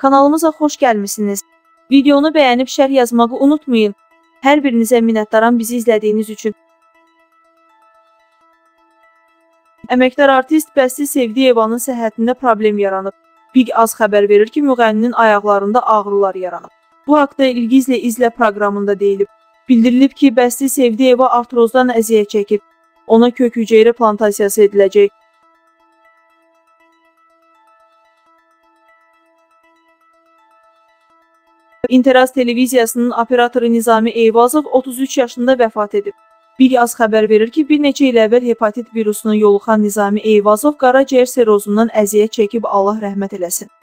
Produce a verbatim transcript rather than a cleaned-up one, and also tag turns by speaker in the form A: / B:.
A: Kanalımıza xoş gəlmisiniz. Videonu bəyənib şərh yazmağı unutmayın. Hər birinizə minnətdaram bizi izlədiyiniz üçün. Əməkdar artist Bəsti Sevdiyevanın səhhətində problem yaranıb. Big Az xəbər verir ki, müğənninin ayaqlarında ağrılar yaranıb. Bu haqda İlgizlə İzlə proqramında deyilib. Bildirilib ki, Bəsti Sevdiyeva artrozdan əziyyət çəkib. Ona kök hüceyrə plantasiyası ediləcək. İnteraz televiziyasının operatoru Nizami Eyvazov otuz üç yaşında vəfat edib. Big Az xəbər verir ki, bir neçə il əvvəl hepatit virusuna yoluxan Nizami Eyvazov qaraciyər serozundan əziyyət çəkib, Allah rəhmət eləsin.